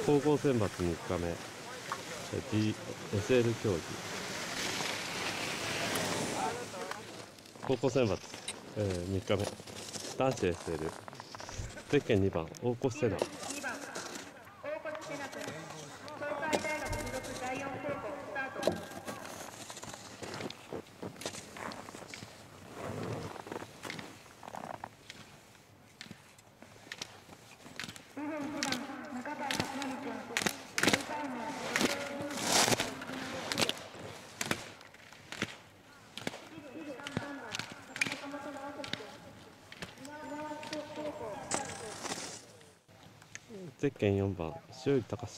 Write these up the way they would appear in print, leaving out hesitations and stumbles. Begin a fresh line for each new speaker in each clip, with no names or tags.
高校選抜3日目 SL 競技。高校選抜、3日目男子 SL ゼッケン2番大越瀬名。ゼッケン4番塩井隆。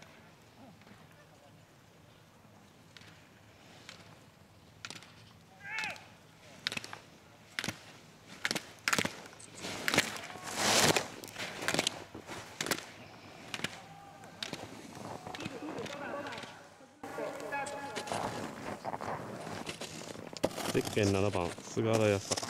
ゼッケン7番菅原康隆。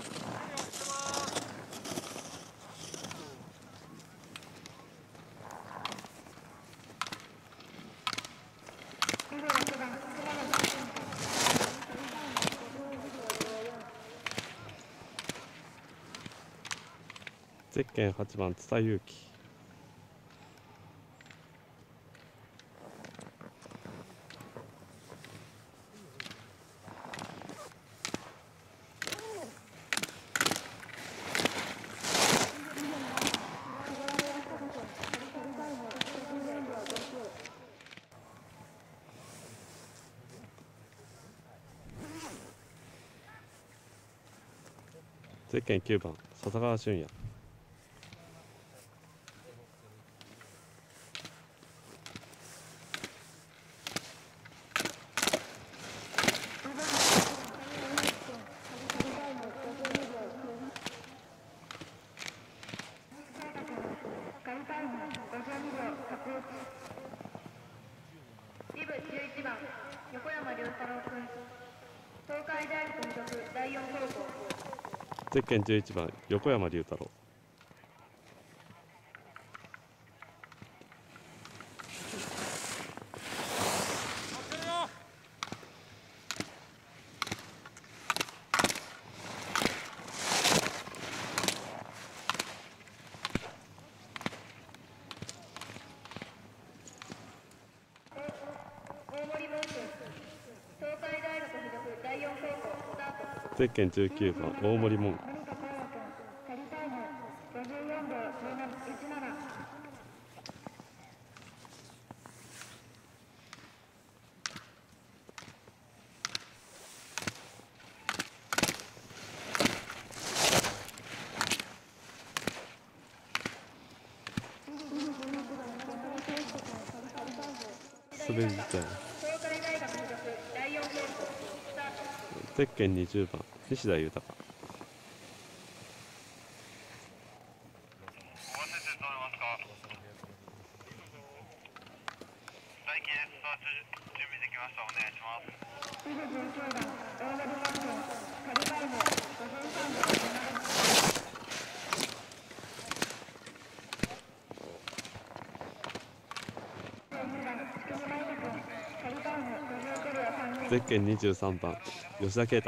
ゼッケン8番津田祐樹。ゼッケン9番笹川俊也。
11番横山良太郎君、東海大学附属第4高校。
ゼッケン11番横山龍太郎。ゼッケン19番大森門。滑り自体ゼッケン20番西田豊。ゼッケン23番吉田啓太。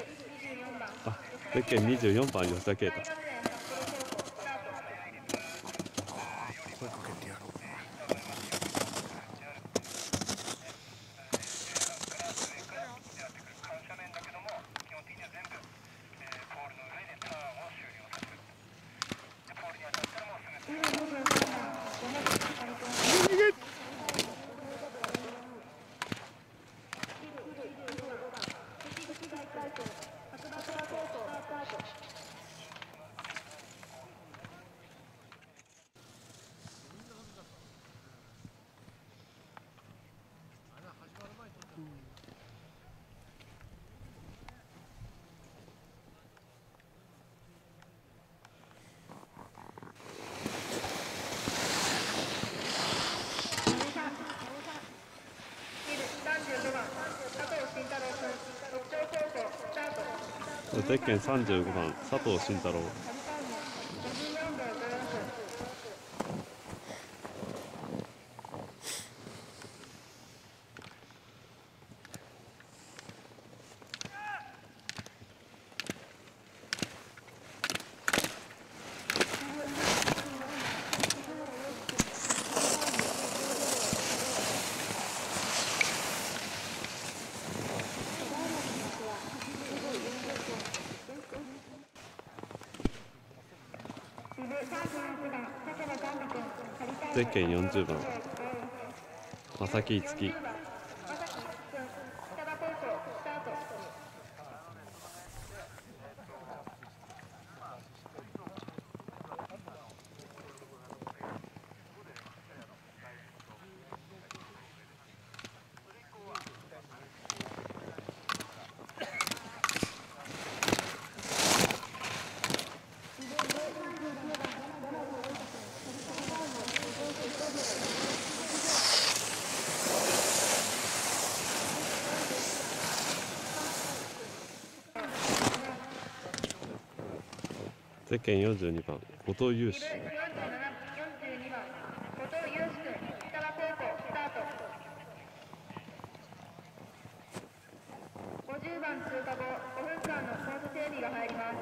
ゼッケン24番吉田啓太。ゼッケン35番佐藤慎太郎。 ゼッケン40番正木樹。
正木君、双葉高校スタート。
ゼッケン42番後藤祐志。
42番、後藤祐志君、双葉高校スタート。50番通過後、5分間のコース整備が入ります。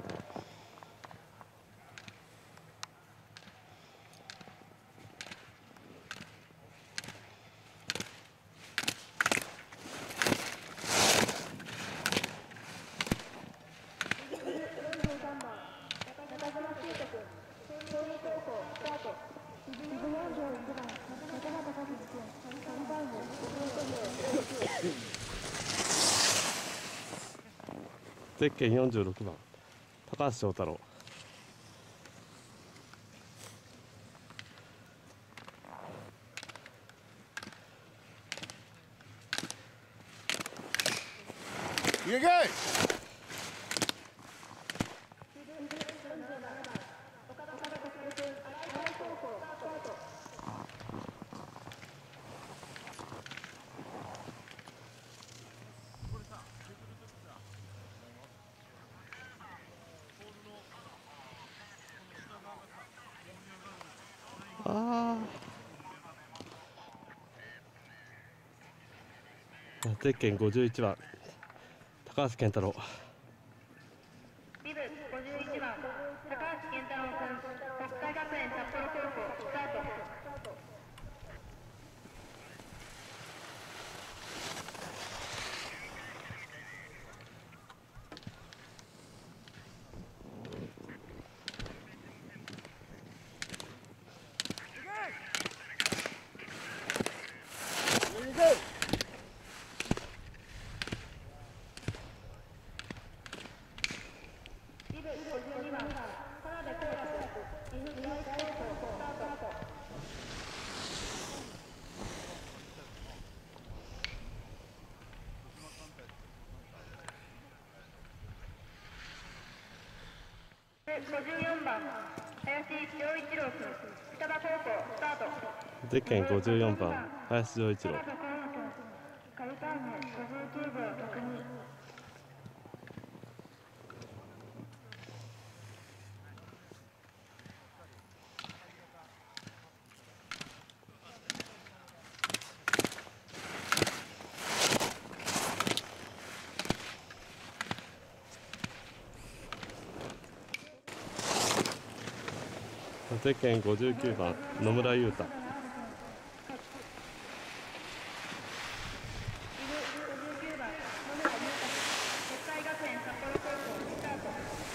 ゼッケン46番高橋翔太郎。
いけいけ。
ゼッケン51番高橋健太郎。
リブ51番、高橋健太郎君、北海学園札幌高校スタート。リブ52番、田辺光君、日本高校スタート。54番、林丈一郎君、双葉高校スタート。
ゼッケン54番林丈一郎。
カルターム59秒62。
ゼッケン59番野村優太。
59番、野村優太君、北海学園札幌高校スタート。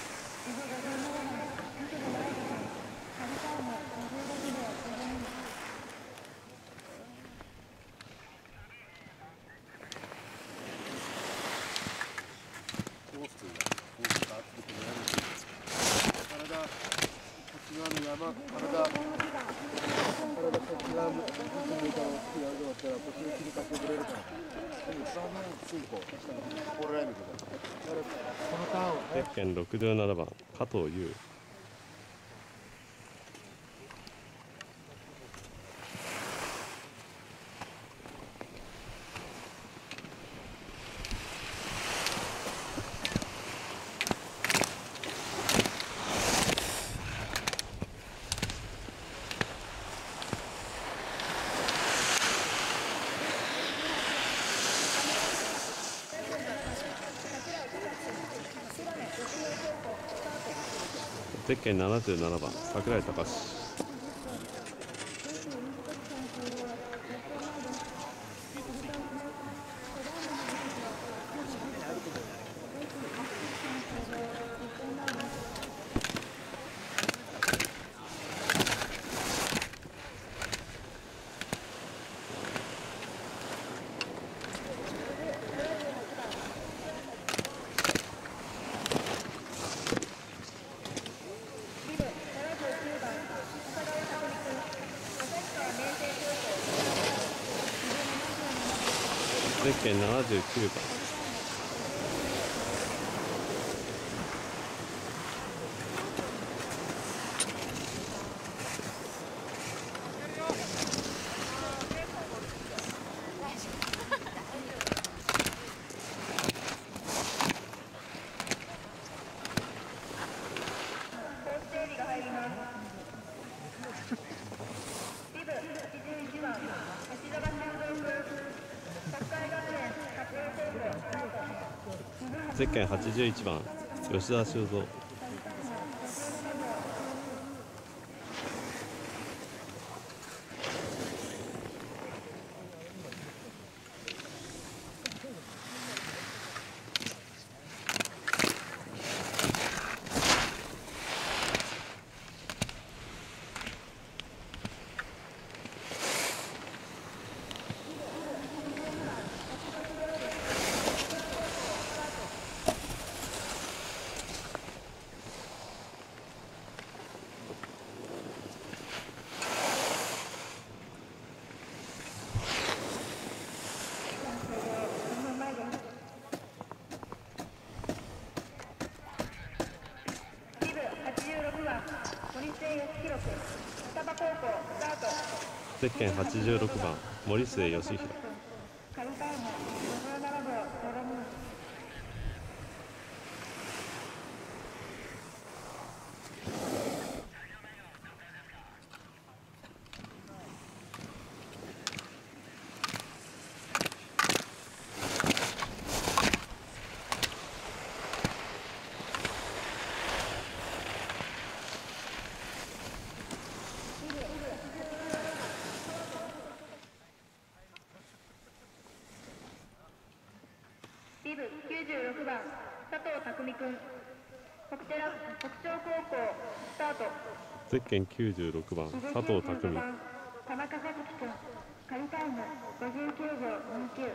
コースというのはコースがあってくれるんです。体こっち側の山、体こっち側向いたら違うよったらこっちに切り替えてくれるから。でもサーブすぐこうこれられるけど。このターンを
ゼッケン67番加藤優。ゼッケン77番櫻井隆。 ゼッケン79番。ゼッケン81番吉田修造。ゼッケン86番森末義弘。
ビブ96番佐藤匠君、北長高校スタート。
ゼッケン96番佐藤匠。
田中和樹君、仮タイム59秒29。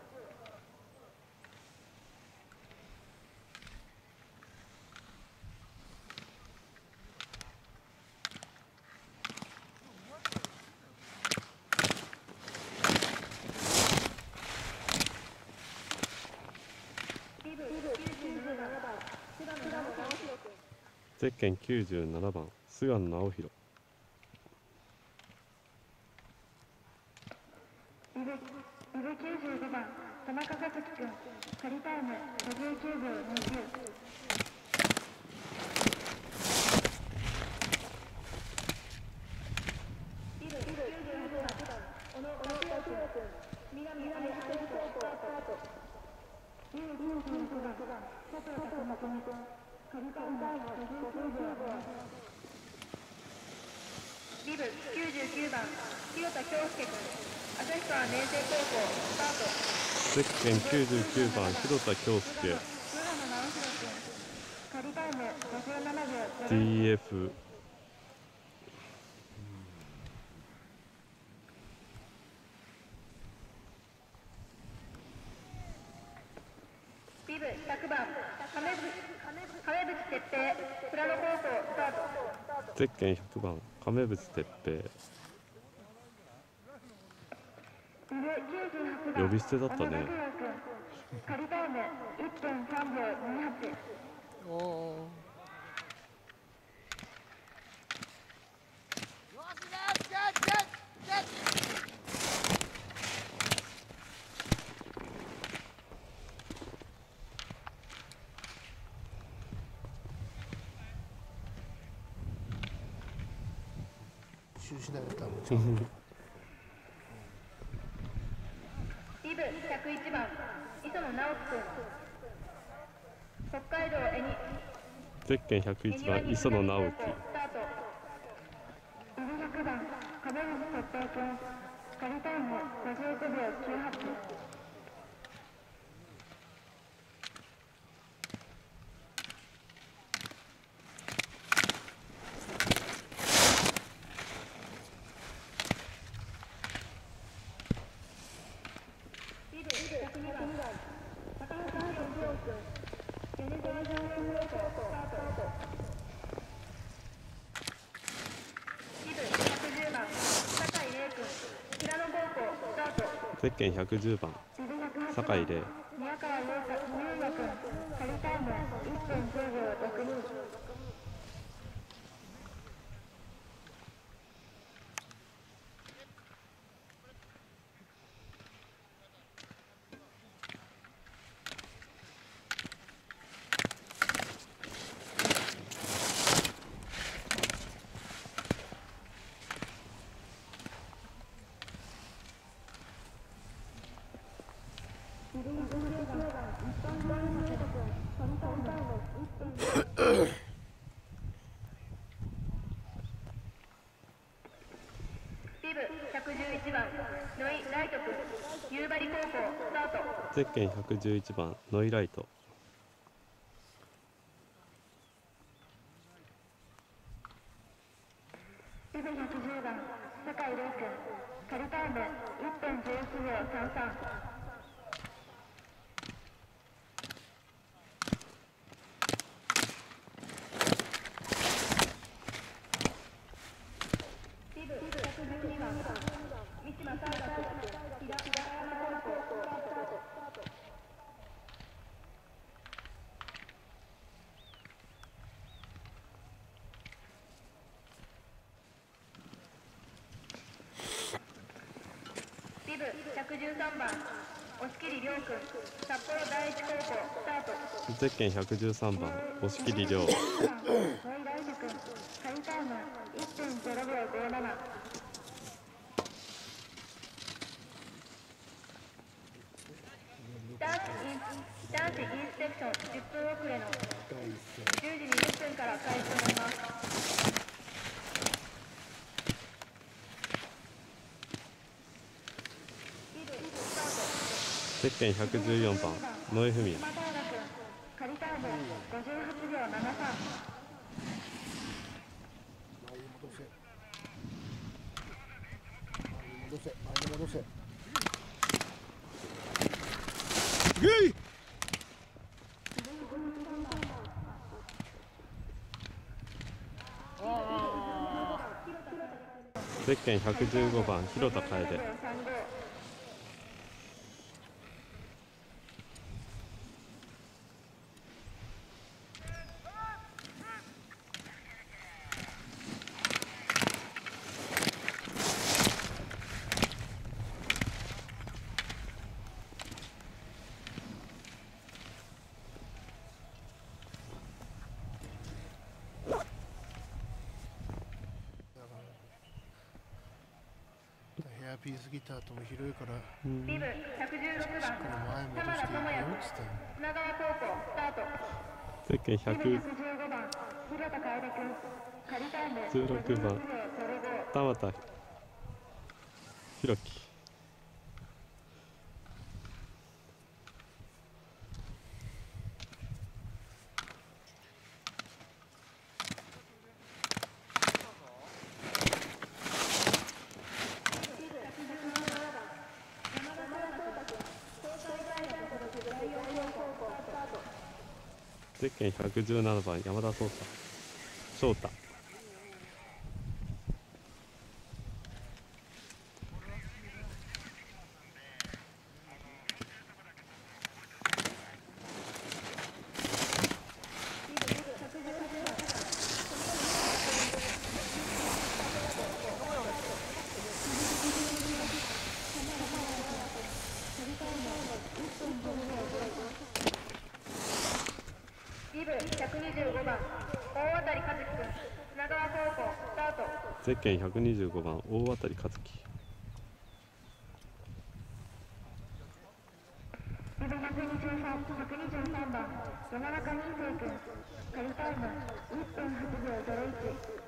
ゼッケン97番菅野直弘。
95番田中和樹君、仮タイム59秒20。ビブ99番広田恭介君、旭川明星高校スタート。
ゼッケン99番広田恭介。
長野直弘君、仮タイム57秒
DF。
ビブ100番亀渕哲平、富良野高校スタート。
ゼッケン100番亀渕哲平。呼び捨てだったね。
仮タイム1分3秒28。
おお。中止だよ多分。
ビブ101番磯野直樹君、北海道恵庭。
ゼッケン101番磯野直樹。
スタート。ビブ100番亀渕哲平君、仮タイム59秒98。
ゼッケン110番酒井玲。
宮川優也君、仮タイム1分10秒62。ビブ111番ノイライト君、夕張高校スタート。
ゼッケン111番ノイライト。
ビブ110番酒井玲君、仮タイム1分11秒33。ビブ112番三島大学、平山高校スタート。ビブ113番押切亮君、札幌第一高校スタート。
ゼッケン113番押切亮。
ノイライト君、仮タイム1分0秒57。男子インスペクション10分遅れの10時20分から開始となります。
ゼッケン114番野江文也。
仮タイム58秒73。
戻せ前に戻せゲイ
ゼッケン115番広田楓。
ヘアピースギターとも広いから
ビブ116番
前戻
田
していいよ
村智也君、
っつったよ
砂川高校スタート。
ゼッケン
ビブ115番広田楓君、仮タイム
116番田畑弘樹。ゼッケン117番山田翔太。
ビブ125番大渡和樹君、砂川高校スタート。
ゼッケン125番大渡和樹。
ビブ123番山中民生君、仮タイム1分8秒01。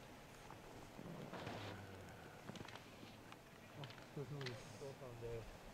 そうです。